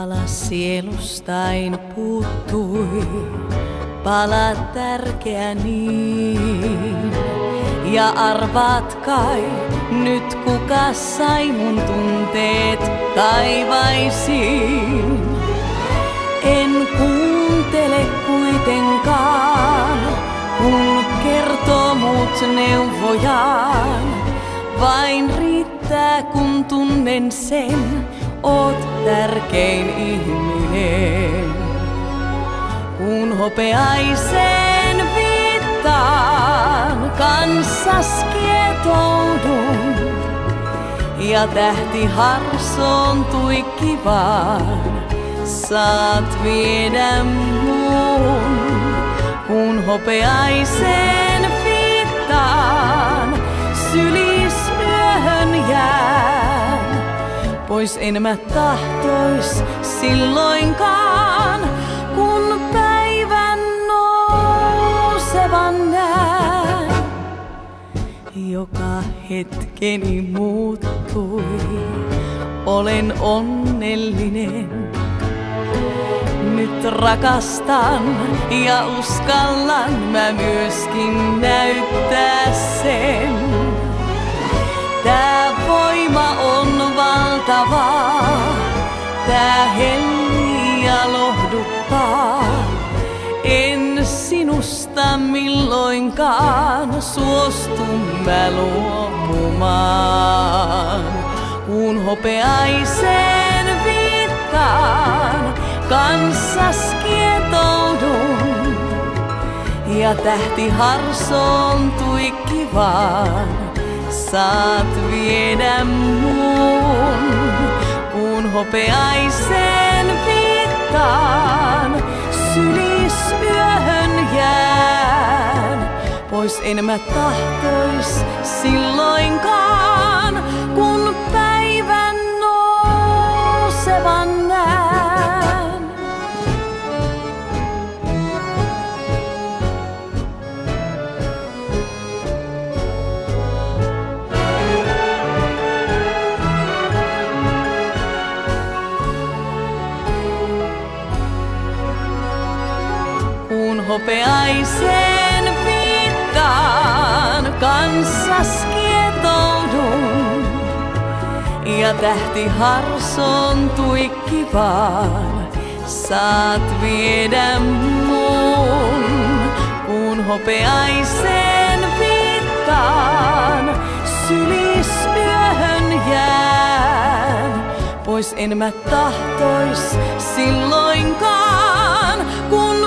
Pala sielustain puuttui, pala tärkeä niin. Ja arvaat kai, nyt kuka sai mun tunteet taivaisiin. En kuuntele kuitenkaan, kun kertoo muut neuvojaan. Vain riittää kun tunnen sen, oot tärkein ihminen. Kun hopeaisen viittaan, kanssas kietoudun. Ja tähti harsoontui kivaan, saat viedä mun. Kun hopeaisen viittaan, sylis yöhön jään. Pois en mä tahtois silloinkaan, kun päivän nousevan näen. Joka hetkeni muuttui, olen onnellinen. Nyt rakastan ja uskallan mä myöskin näyttää sen. Tää voima on valtavaa, tää hellii ja lohduttaa. En sinusta milloinkaan suostu mä luopumaan. Kun hopeaisen viittaan, kanssas kietoudun. Ja tähti harsoontui kivaan, saat viedä mun. Kun hopeaisen viittaan, sylis yöhön jään. Pois en mä tahtois silloinkaan, kun päivän nousevan näen. Kun hopeaisen viittaan, kanssas kietoudun. Ja tähti harsoontui kivaan, saat viedä mun. Kun hopeaisen viittaan, sylis yöhön jään. Pois en mä tahtois silloinkaan, kun